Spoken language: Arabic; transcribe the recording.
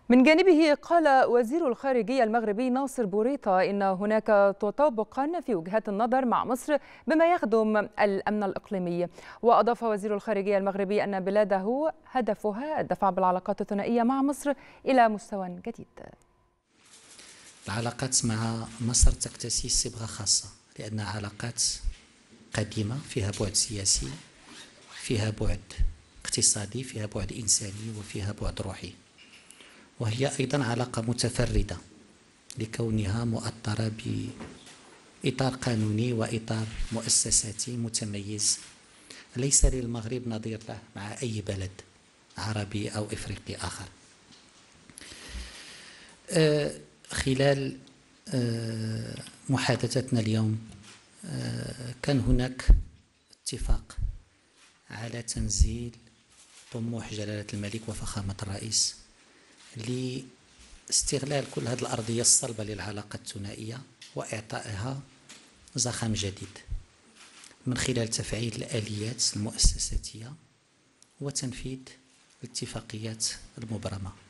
من جانبه قال وزير الخارجية المغربي ناصر بوريطة إن هناك تطابقا في وجهات النظر مع مصر بما يخدم الأمن الإقليمي. وأضاف وزير الخارجية المغربي أن بلاده هدفها الدفع بالعلاقات الثنائية مع مصر إلى مستوى جديد. العلاقات مع مصر تكتسي صبغة خاصة لأنها علاقات قديمة، فيها بعد سياسي، فيها بعد اقتصادي، فيها بعد إنساني، وفيها بعد روحي. وهي أيضا علاقة متفردة لكونها مؤطرة بإطار قانوني وإطار مؤسساتي متميز ليس للمغرب نظير له مع أي بلد عربي أو إفريقي آخر. خلال محادثتنا اليوم كان هناك اتفاق على تنزيل طموح جلالة الملك وفخامة الرئيس لاستغلال كل هذه الأرضية الصلبة للعلاقة الثنائية وإعطائها زخم جديد من خلال تفعيل الآليات المؤسساتية وتنفيذ الاتفاقيات المبرمة.